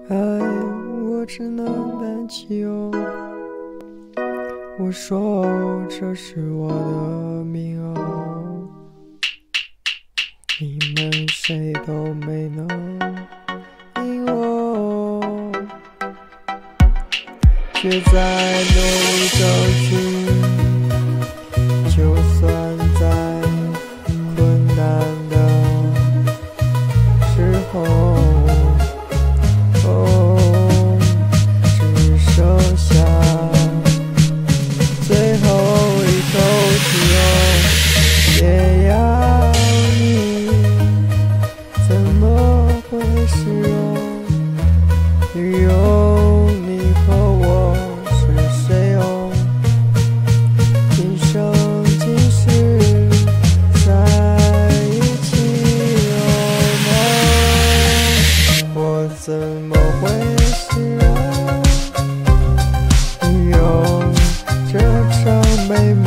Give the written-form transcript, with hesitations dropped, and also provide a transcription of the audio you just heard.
爱我只能单起哟，我说这是我的命哦，你们谁都没能赢我，却在努力争取，就算在困难的时候，只剩下最后一口气哦，也要你怎么回事哦？有你和我是谁哦？今生今世在一起哦，我怎么会是啊？用这场美